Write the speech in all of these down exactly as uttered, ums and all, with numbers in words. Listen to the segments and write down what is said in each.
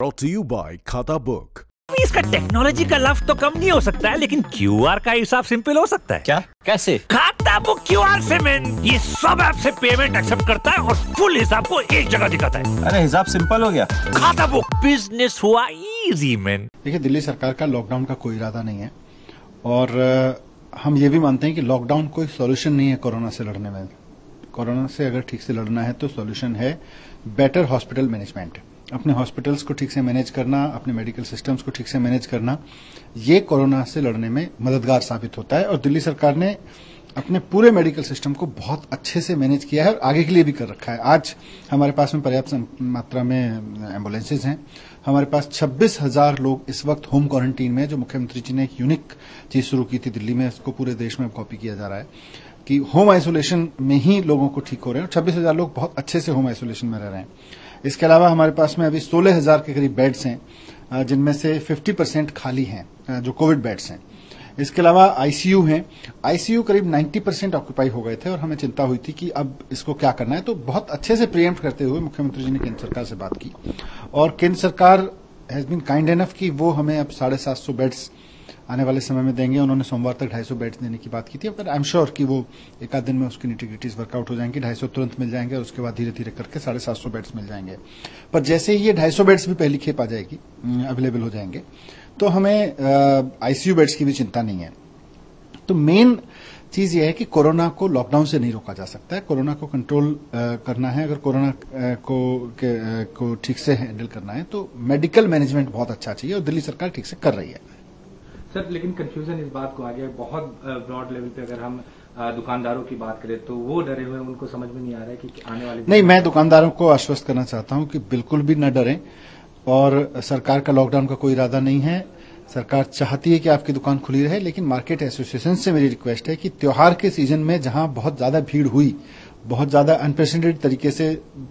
Brought to you by Khatabook. इसका technology का लाभ तो कम नहीं हो सकता है, लेकिन क्यूआर का हिसाब सिंपल हो सकता है। क्या? कैसे? खाता बुक क्यूआर से मैन ये सब ऐप से पेमेंट एक्सेप्ट करता है और फुल हिसाब को एक जगह दिखाता है। अरे हिसाब सिंपल हो गया। खाता बुक बिजनेस हुआ इजी मैन। देखिए, दिल्ली सरकार का लॉकडाउन का कोई इरादा नहीं है और हम ये भी मानते हैं कि लॉकडाउन कोई सॉल्यूशन नहीं है कोरोना से लड़ने में। कोरोना से अगर ठीक से लड़ना है तो सॉल्यूशन है बेटर हॉस्पिटल मैनेजमेंट। अपने हॉस्पिटल्स को ठीक से मैनेज करना, अपने मेडिकल सिस्टम्स को ठीक से मैनेज करना, ये कोरोना से लड़ने में मददगार साबित होता है। और दिल्ली सरकार ने अपने पूरे मेडिकल सिस्टम को बहुत अच्छे से मैनेज किया है और आगे के लिए भी कर रखा है। आज हमारे पास में पर्याप्त मात्रा में एम्बुलेंसेज हैं। हमारे पास छब्बीस हजार लोग इस वक्त होम क्वारंटीन में, जो मुख्यमंत्री जी ने एक यूनिक चीज शुरू की थी दिल्ली में, इसको पूरे देश में कॉपी किया जा रहा है कि होम आइसोलेशन में ही लोगों को ठीक हो रहे हैं और छब्बीस हजार लोग बहुत अच्छे से होम आइसोलेशन में रह रहे हैं। इसके अलावा हमारे पास में अभी सोलह हजार के करीब बेड्स हैं, जिनमें से पचास परसेंट खाली हैं, जो कोविड बेड्स हैं। इसके अलावा आईसीयू हैं। आईसीयू करीब नब्बे परसेंट ऑक्यूपाई हो गए थे और हमें चिंता हुई थी कि अब इसको क्या करना है। तो बहुत अच्छे से प्रीएम्प्ट करते हुए मुख्यमंत्री जी ने केंद्र सरकार से बात की और केंद्र सरकार हैज बीन काइंड एनफ कि वो हमें अब साढ़े सात सौ बेड्स आने वाले समय में देंगे। उन्होंने सोमवार तक ढाई सौ बेड्स देने की बात की थी, पर आई एम श्योर कि वो एक आध दिन में उसकी निटिग्रिटीज वर्कआउट हो जाएंगी। ढाई सौ तुरंत मिल जाएंगे और उसके बाद धीरे धीरे करके साढ़े सात सौ बेड्स मिल जाएंगे। पर जैसे ही ये ढाई सौ बेड्स भी पहली खेप आ जाएगी, अवेलेबल हो जाएंगे, तो हमें आईसीयू बेड्स की भी चिंता नहीं है। तो मेन चीज ये है कि कोरोना को लॉकडाउन से नहीं रोका जा सकता है। कोरोना को कंट्रोल करना है, अगर कोरोना को को ठीक से हैंडल करना है तो मेडिकल मैनेजमेंट बहुत अच्छा चाहिए और दिल्ली सरकार ठीक से कर रही है। सर, लेकिन कंफ्यूजन इस बात को आ गया, बहुत ब्रॉड लेवल पे अगर हम दुकानदारों की बात करें तो वो डरे हुए, उनको समझ में नहीं आ रहा है कि आने वाले नहीं, मैं दुकानदारों को आश्वस्त करना चाहता हूं कि बिल्कुल भी न डरें और सरकार का लॉकडाउन का कोई इरादा नहीं है। सरकार चाहती है कि आपकी दुकान खुली रहे, लेकिन मार्केट एसोसिएशन से मेरी रिक्वेस्ट है कि त्योहार के सीजन में जहां बहुत ज्यादा भीड़ हुई, बहुत ज्यादा अनप्रेसिडेंटेड तरीके से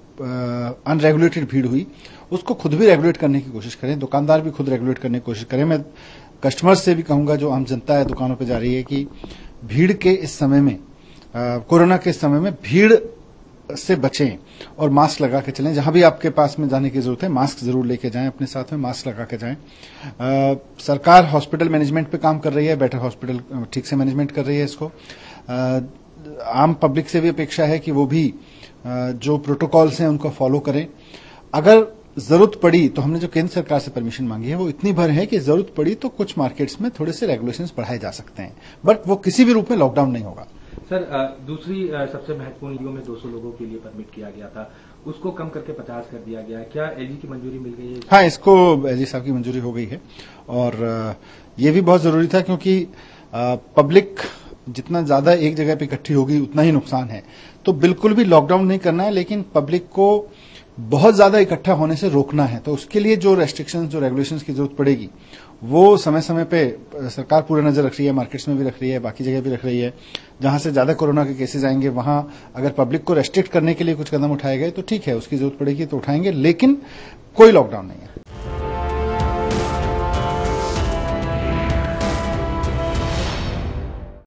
अनरेगुलेटेड भीड़ हुई, उसको खुद भी रेगुलेट करने की कोशिश करें। दुकानदार भी खुद रेगुलेट करने की कोशिश करें। मैं कस्टमर्स से भी कहूंगा, जो आम जनता है दुकानों पे जा रही है, कि भीड़ के इस समय में, कोरोना के इस समय में भीड़ से बचें और मास्क लगा के चलें। जहां भी आपके पास में जाने की जरूरत है, मास्क जरूर लेके जाएं, अपने साथ में मास्क लगा के जाएं। आ, सरकार हॉस्पिटल मैनेजमेंट पे काम कर रही है, बेटर हॉस्पिटल ठीक से मैनेजमेंट कर रही है इसको। आ, आम पब्लिक से भी अपेक्षा है कि वो भी आ, जो प्रोटोकॉल्स हैं उनको फॉलो करें। अगर जरूरत पड़ी तो हमने जो केंद्र सरकार से परमिशन मांगी है वो इतनी भर है कि जरूरत पड़ी तो कुछ मार्केट्स में थोड़े से रेगुलेशंस बढ़ाए जा सकते हैं, बट वो किसी भी रूप में लॉकडाउन नहीं होगा। सर, दूसरी सबसे महत्वपूर्ण ईओ में दो सौ लोगों के लिए परमिट किया गया था, उसको कम करके पचास कर दिया गया है। क्या एलजी की मंजूरी मिल गई है? हाँ, इसको एलजी साहब की मंजूरी हो गई है और ये भी बहुत जरूरी था, क्योंकि पब्लिक जितना ज्यादा एक जगह पे इकट्ठी होगी उतना ही नुकसान है। तो बिल्कुल भी लॉकडाउन नहीं करना है, लेकिन पब्लिक को बहुत ज्यादा इकट्ठा होने से रोकना है। तो उसके लिए जो रेस्ट्रिक्शंस, जो रेगुलेशंस की जरूरत पड़ेगी, वो समय समय पे सरकार पूरी नजर रख रही है, मार्केट्स में भी रख रही है, बाकी जगह भी रख रही है। जहां से ज्यादा कोरोना के केसेस आएंगे वहां अगर पब्लिक को रेस्ट्रिक्ट करने के लिए कुछ कदम उठाए गए तो ठीक है, उसकी जरूरत पड़ेगी तो उठाएंगे, लेकिन कोई लॉकडाउन नहीं है।